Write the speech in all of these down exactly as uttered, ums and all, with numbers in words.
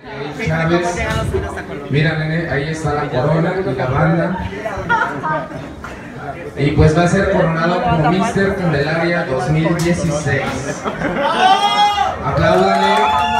Chávez, mira nene, ahí está la corona y la banda. Y pues va a ser coronado como míster Candelaria dos mil dieciséis. Apláudanle.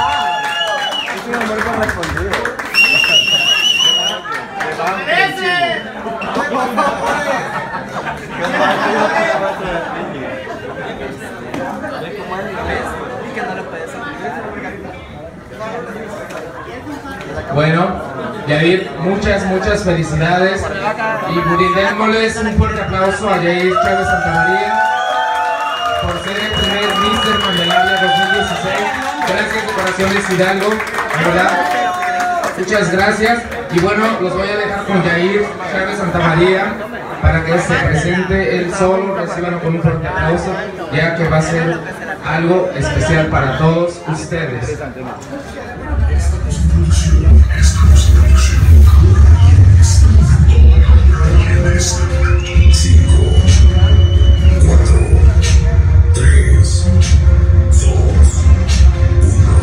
Bueno, Yair, muchas, muchas felicidades y brindémosles un fuerte aplauso a Yair Chávez Santamaría por ser el primer míster Candelaria dos mil dieciséis. Gracias de Corazones Hidalgo, ¿verdad? Muchas gracias. Y bueno, los voy a dejar con Yair Chávez Santamaría para que se presente él solo, reciban con un fuerte aplauso, ya que va a ser algo especial para todos ustedes. Estamos en producción, estamos en producción. cinco, cuatro, tres, dos, uno.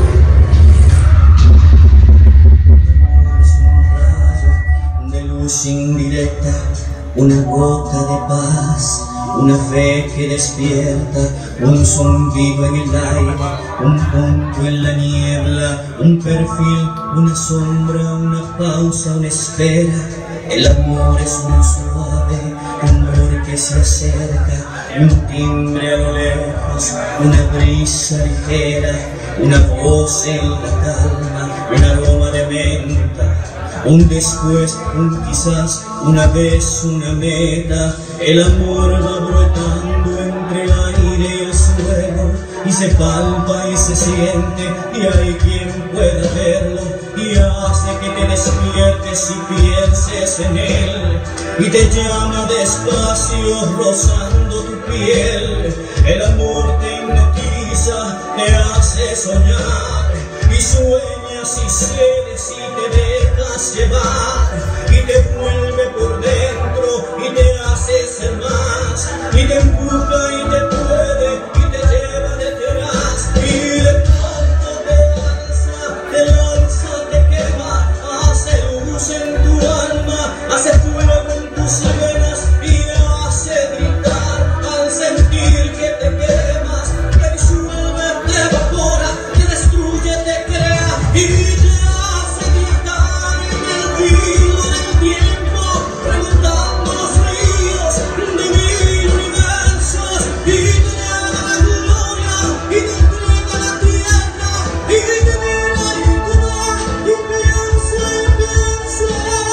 De luz indirecta, una gota de paz, una fe que despierta, un zumbido en el aire, un punto en la niebla, un perfil, una sombra, una pausa, una espera. El amor es un suave rumor que se acerca, un timbre a lo lejos, una brisa ligera, una voz en la calma, un aroma de menta. Un después, un quizás, una vez, una meta. El amor va brotando entre el aire y el suelo, y se palpa y se siente, y hay quien pueda verlo, y hace que te despiertes y pienses en él, y te llama despacio rozando tu piel. El amor te hipnotiza, te hace soñar, y sueñas y cedes y te dejas llevar, y te vuelve por dentro y te hace ser más, y te empuja y te puede y te lleva detrás, y de pronto te alza, te lanza, te quema, hace luz en tu alma, hace fuego en tus venas y hace gritar al sentir que te quemas, te disuelve, te evapora, te destruye, te crea y te hace gritar en el filo del tiempo, remontando los ríos de mil universos, y te llena la gloria y te entrega la tierra, y te mira y te da y piensa y piensa.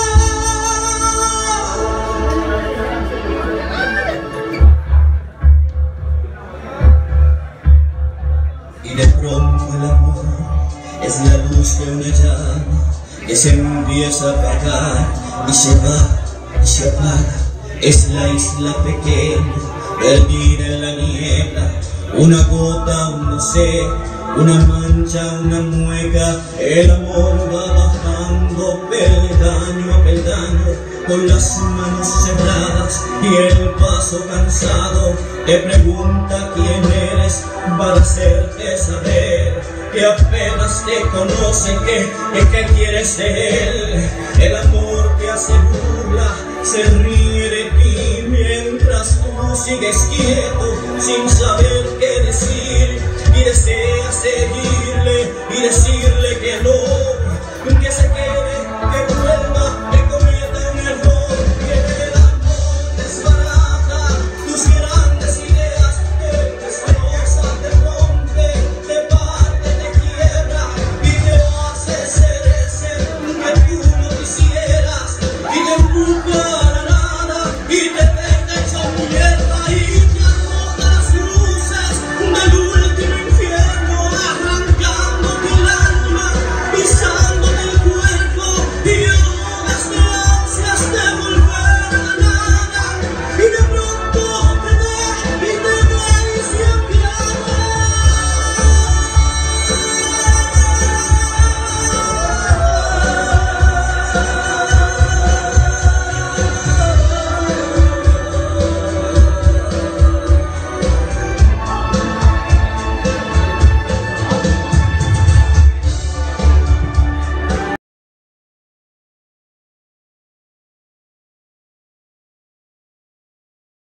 Y de pronto el amor es la luz de una llama que se empieza a apagar y se va y se apaga. Es la isla pequeña, perdida en la niebla, una gota, un no sé, una mancha, una mueca. El amor va bajando peldaño a peldaño, con las manos cerradas y el paso cansado. Te pregunta quién eres para hacerte saber que apenas te conoce, que, que, que quieres de él. El amor te hace burla, se ríe de ti mientras tú sigues quieto, sin saber qué decir, y deseas seguirle y decirle que no